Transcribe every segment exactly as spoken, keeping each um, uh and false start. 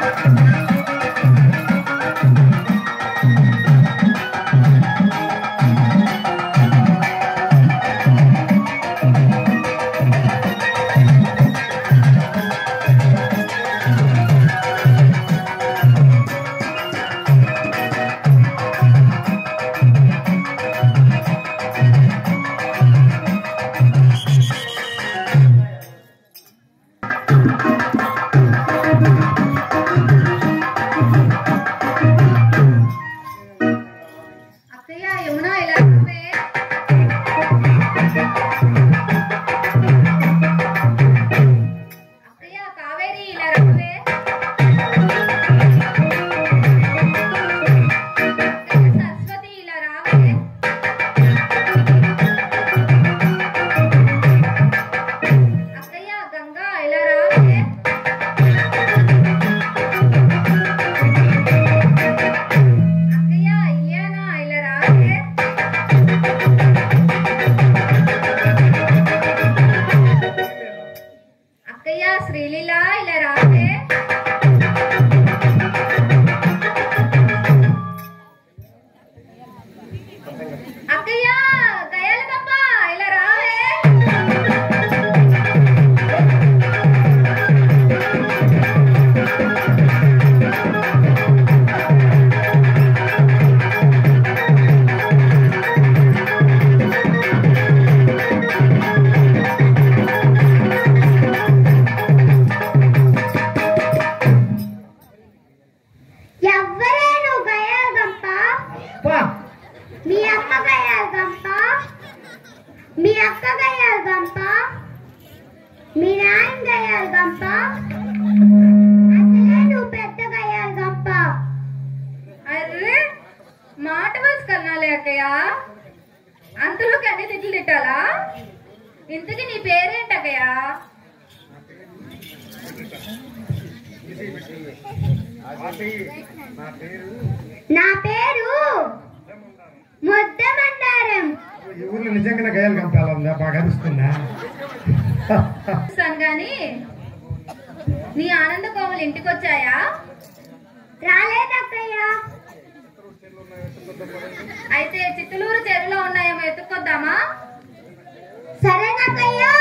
నా పేరు ముద్దమందారం. ఈ ఊర్లో నిజంగా గయాలు కంపాలందా? బాగా అనిపిస్తుందా? గాని నీ ఆనంద కోమలు ఇంటికి వచ్చాయా? రాలేదక్కయ్యా. అయితే చిత్తలూరు చెరువులో ఉన్నాయేమో ఎత్తుకొద్దామా? సరేనక్కయ్యా.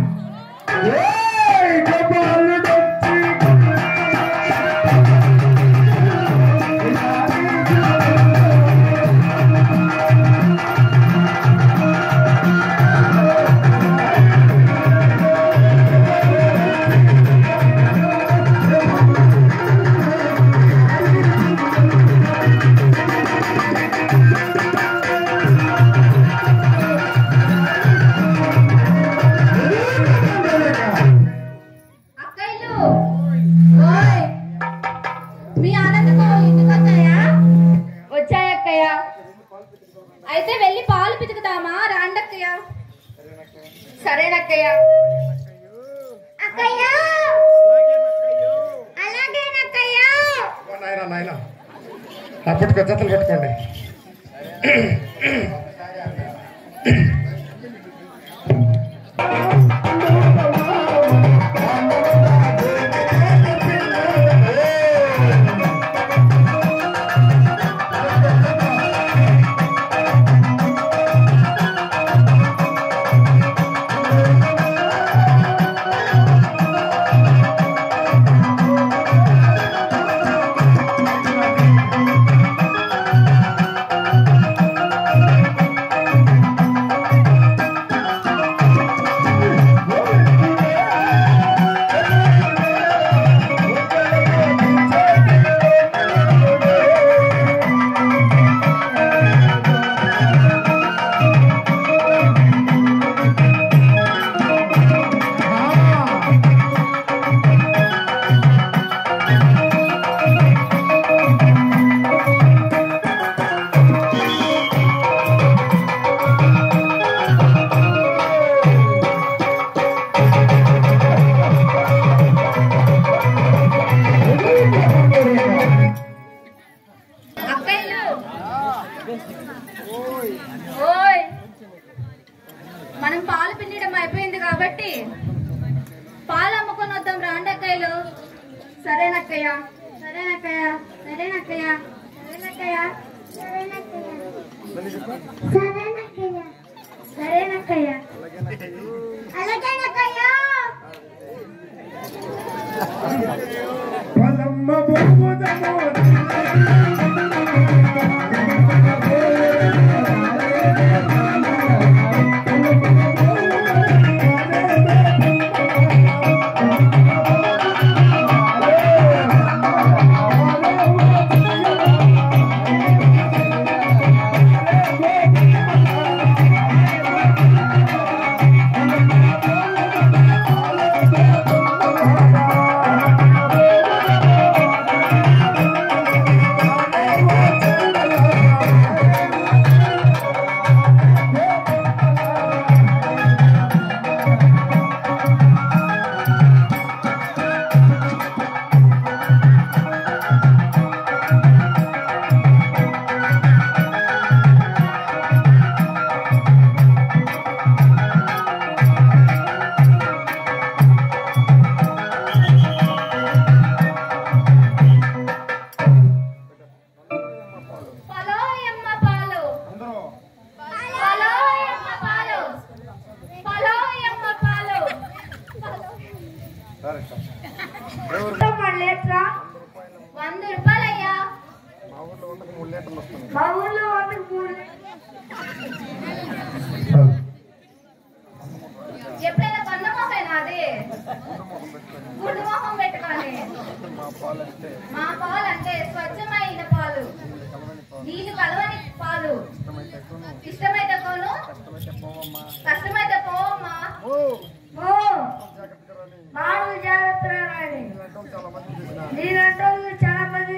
అయితే వెళ్ళి పాలు పితుకుదామా? రాండక్కయ్య. సరేనక్కయ్య. అక్కయ్య అలాగేనక్కయ్య. నాయనా నాయనా అప్పటికి జతలు పట్టుకోండి. సరేనక్కయ్య సరేనక్కయ్య సరేనక్కయ్య సరేనక్కయ్య సరేనక్కయ్య అలాగేనక్కయ్య పలమ్మ బొమ్మదమో వంద రూపాయలయ్యా. మా ఊర్లో వందకు మూడు. ఎప్పుడైనా పన్న మొహమేనా అది? గుడ్డు మొహం పెట్టుకోని. మా పాలు అంటే స్వచ్ఛమైన పాలు, నీళ్ళు కలవని పాలు. ఇష్టమైతే కోను, కష్టమైతే పోవమ్మా. మామూలు జాగ్రత్త నేనంటూ చాలా మంది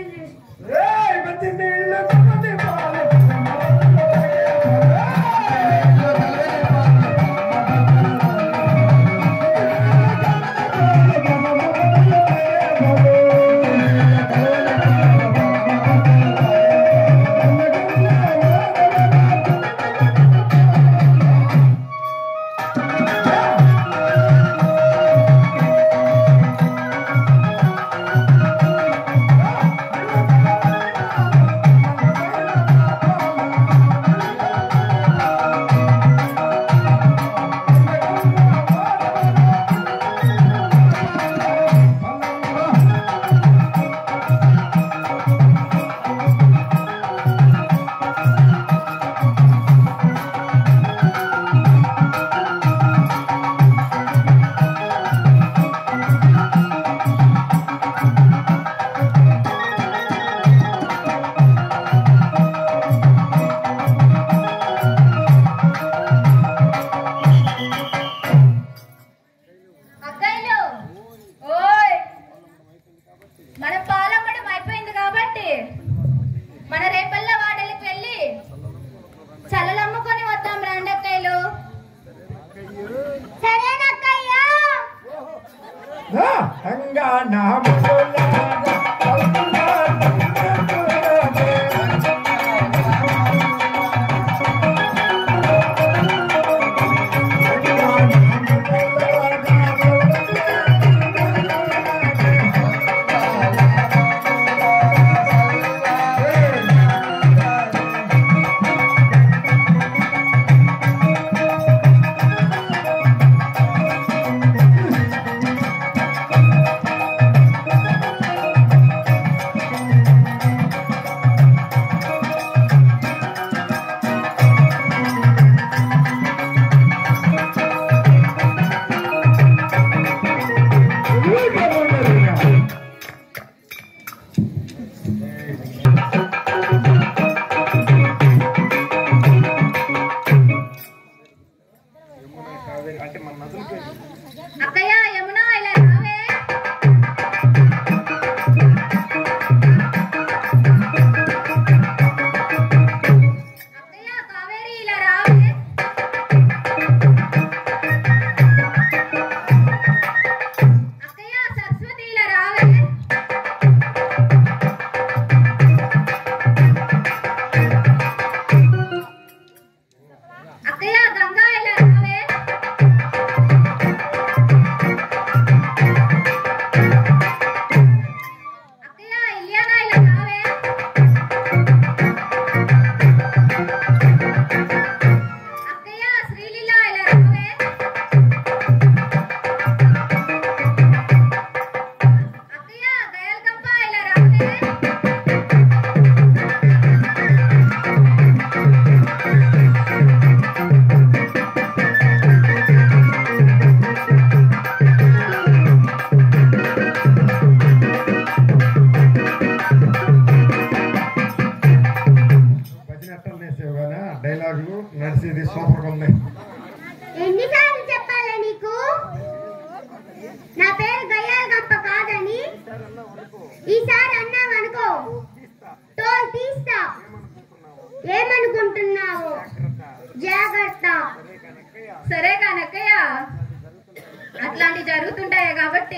టోల్ తీస్తా. ఏమనుకుంటున్నావు? జాగ్రత్త. సరే కానక్కయ్య, అట్లాంటి జరుగుతుంటాయి కాబట్టి.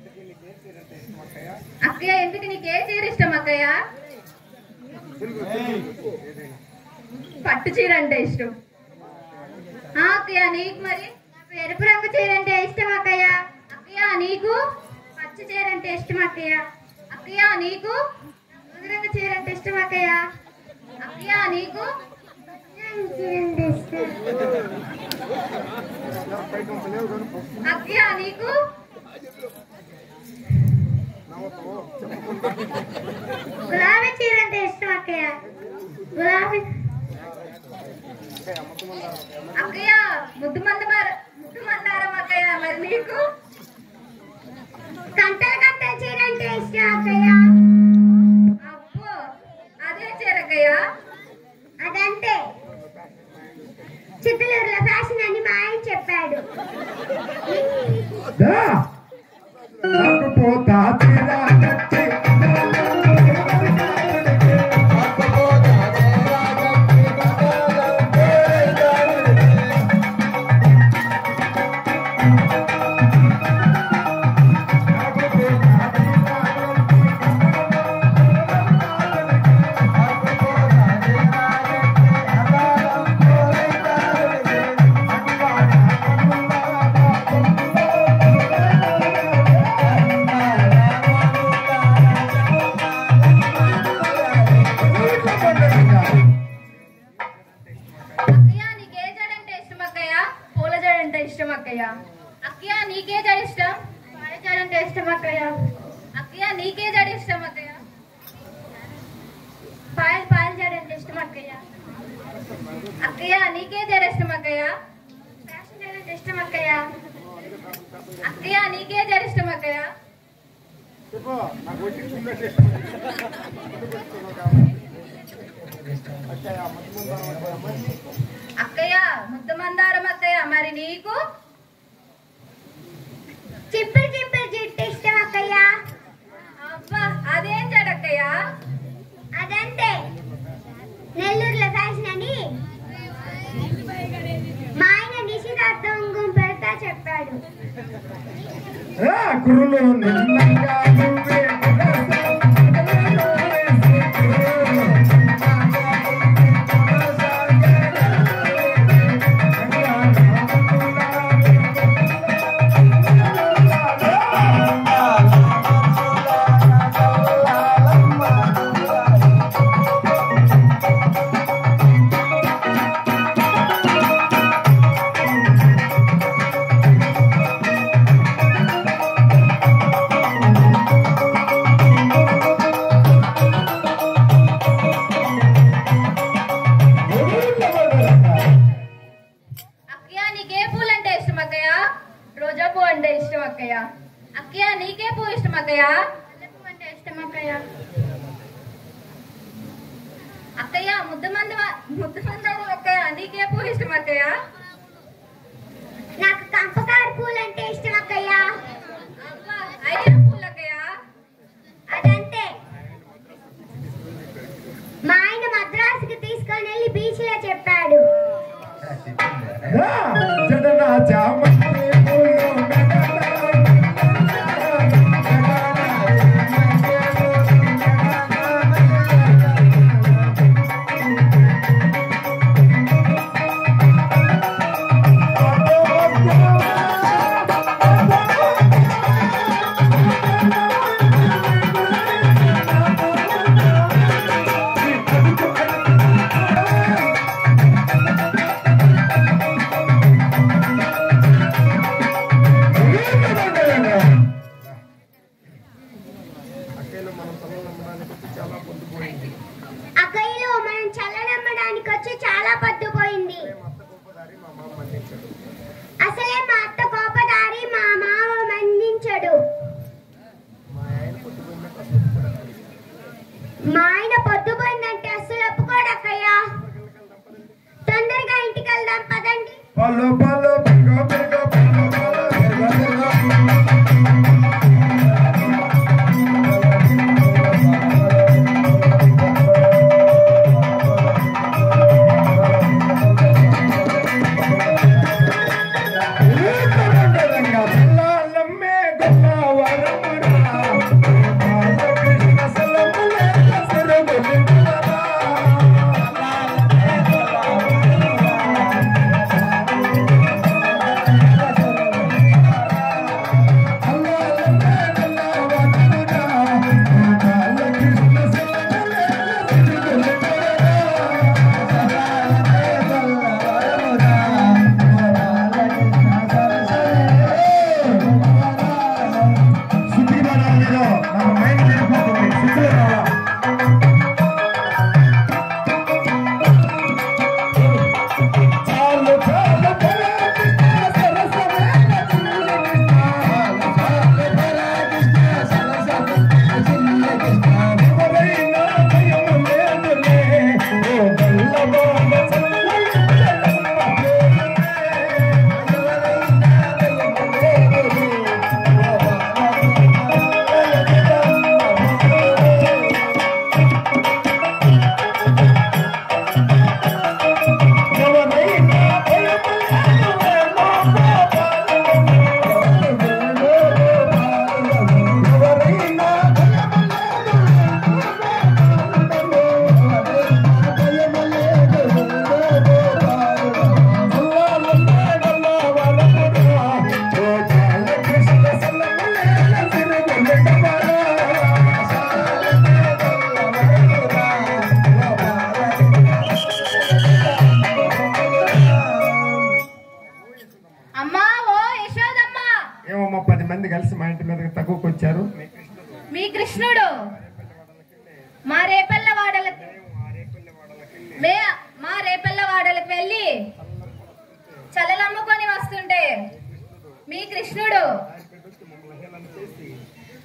అక్కయ్య, ఎందుకు నీకు ఏ చీర ఇష్టం అక్కయ్య? పట్టు చీర అంటే ఇష్టం. అక్కయ్య, నీకు మరి? ఎరుపు రంగు చీర అంటే ఇష్టం అక్కయ్య. అక్కయ్య, నీకు? పచ్చ చీర అంటే ఇష్టం అక్కయ్య. అక్కయ్య, నీకు? రంగు చీర అంటే ఇష్టం అక్కయ్య. అక్కయ్య, నీకు? అక్కయ్య, నీకు? గులాబీ చీర అంటే ఇష్టం అక్కయ్య. గులాబీ. అక్కయ్య, ముద్దు మంది ముద్దు మందారం అక్కయ్య. మరి నీకు? కంటల కంటల చీర అంటే ఇష్టం అక్కయ్య. అబ్బో, అదే చీర అక్కయ్య. అదంతే చిత్తలూరులో ఫ్యాషన్ అని మా ఆయన చెప్పాడు. అక్కయ్య, నీకే జడ ఇష్టం? పాల జడ అంటే ఇష్టం అక్కయ్య. అక్కయ్య, నీకే జడ ఇష్టం అక్కయ్య? పాయల్ పాయల్ జడ అంటే ఇష్టం అక్కయ్య. అక్కయ్య, నీకే జడ ఇష్టం అక్కయ్య? ఫ్యాషన్ జడ అంటే ఇష్టం అక్కయ్య. అక్కయ్య, నీకే జడ ఇష్టం అక్కయ్య? అక్కయ్య, ముద్దు మందారం అక్కయ్య. మరి నీకు? చిప్పి చిప్పి జుట్టు ఇష్టం అక్కయ్య. అబ్బా, అదేం జడక్కయ్య? అదంతే నెల్లూరులో ఫ్యాషన్ అని మా ఆయన నిశ్చితార్థం పెడతా చెప్పాడు. అక్కయ్య, నీకే పువ్వు ఇష్టం అక్కయ్య? పువ్వు అంటే ఇష్టం అక్కయ్య. అక్కయ్య, ముద్దు మంది ముద్దు మందారం అక్కయ్య. నీకే పువ్వు ఇష్టం అక్కయ్య? నాకు కంపకార పూలు అంటే ఇష్టం అక్కయ్య. ఐదు పూలు అక్కయ్య. అదంతే మా ఆయన మద్రాసుకి తీసుకొని వెళ్ళి బీచ్ లో చెప్పాడు. అక్కయ్యలో మనం చల్లనమ్మడానికి వచ్చి చాలా పట్టుపోయింది. అసలే మా అత్త కోపదారి, మా మామ మన్నించడు. మా ఆయన పొద్దుపోయిందంటే అసలు ఒప్పుకోడు అక్కయ్య. తొందరగా ఇంటికి వెళ్దాం పదండి.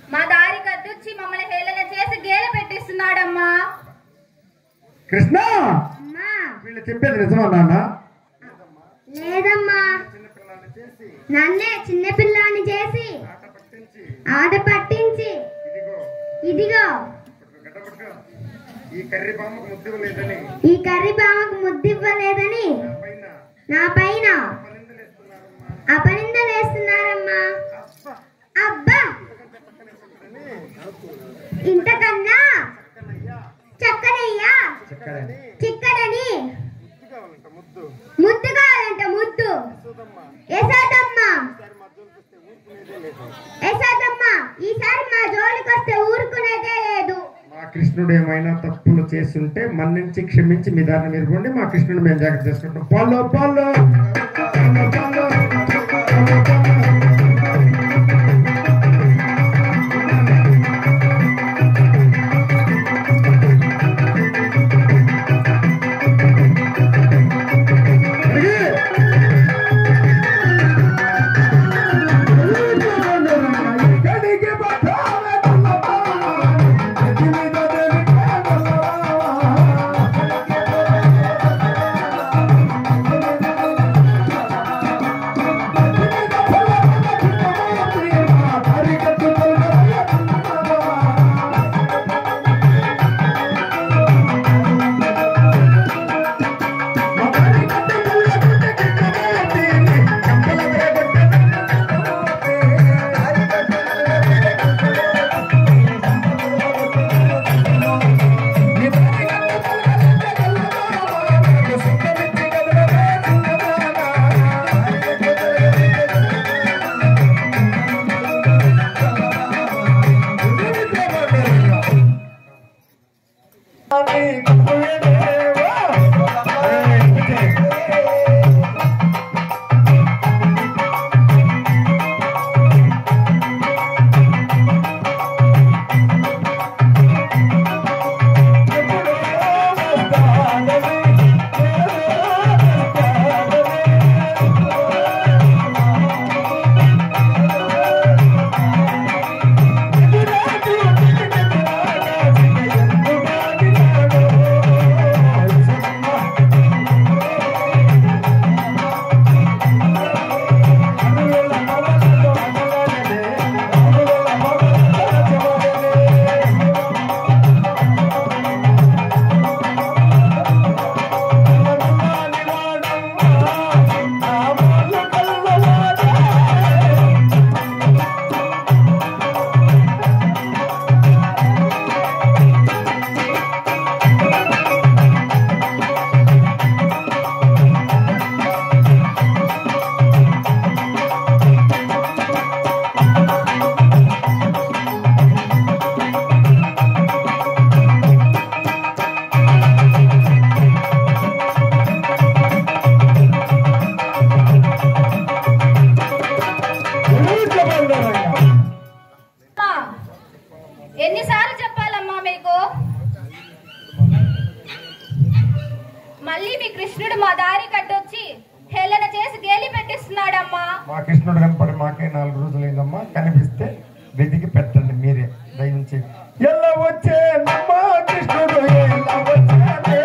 మా దారి కద్దొచ్చి మమ్మల్ని హేళన చేసి గేల పెట్టిస్తున్నాడమ్మా. కృష్ణ వీళ్ళు చెప్పేది నిజమా నాన్న? లేదమ్మా, నన్నే చిన్నపిల్లాన్ని చేసి ఆట పట్టించి ఇదిగో ఈ కర్రీ బామకు ముద్దివ్వలేదని ఈ కర్రీ బామకు ముద్దివ్వలేదని నా పైన అపనిందలేస్తున్నారమ్మా. అబ్బా, ఇంతకన్నా చక్కనయ్యా చిక్కడని ముద్దు కావాలంట ముద్దు. యశోదమ్మ యశోదమ్మ ఈసారి మా జోలికి వస్తే ఊరుకునేదే లేదు. మా కృష్ణుడు ఏమైనా తప్పులు చేస్తుంటే మన్నించి క్షమించి మీ దారిని మీరు పోండి. మా కృష్ణుడు మేము జాగ్రత్త చేసుకుంటాం. పాలో పాలో ఎన్నిసార్లు చెప్పాలమ్మా మీకు? మళ్ళీ మీ కృష్ణుడు మా దారి కట్టొచ్చి హేళన చేసి గేలి పెట్టిస్తున్నాడమ్మా. మా కృష్ణుడు కనపడి మాకే నాలుగు రోజులైందమ్మా. కనిపిస్తే వెతికి పెట్టండి మీరే దయించి. ఎలా వచ్చే మా కృష్ణుడు ఎలా వచ్చే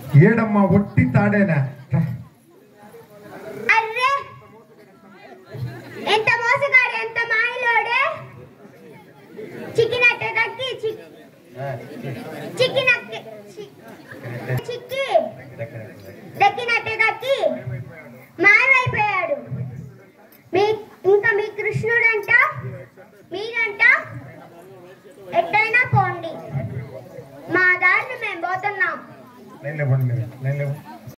ఏడమ్మా ఒట్టి తాడేనా? అర్రే ఎంత మోసగాడు, ఎంత మాయలోడే. చిక్కినట్టే దక్కి చిక్కినట్టే చిక్కి దక్కినట్టే దక్కి మాయమైపోయాడు. మీ ఇంకా మీ కృష్ణుడంట, మీరంట ఎట్టయినా పోండి, మా దారిని మేము పోతున్నాం. నేను లేవండి, మీరు నేను లేవు.